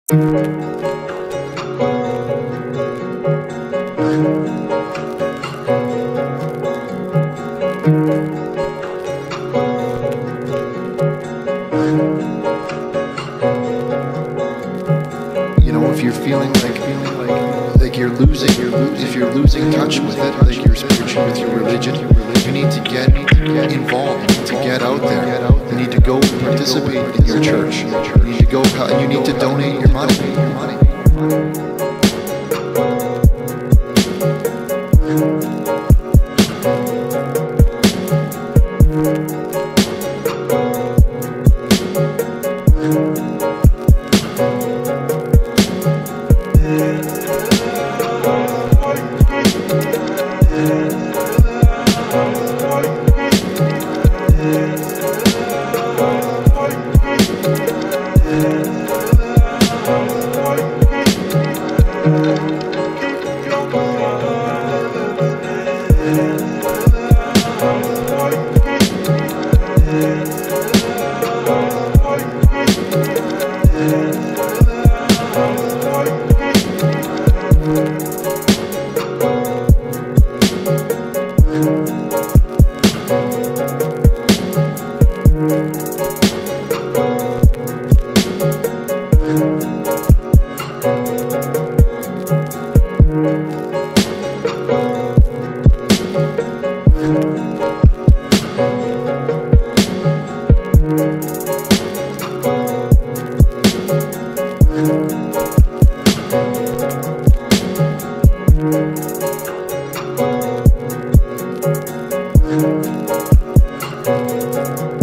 You know, if you're feeling like you're losing, if you're losing touch with it, like you're spiritual with your religion, you need to get involved. You need to get out there. You need to go participate in your church. You need to go. You need to donate your money.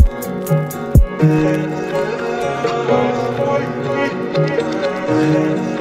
Yeah.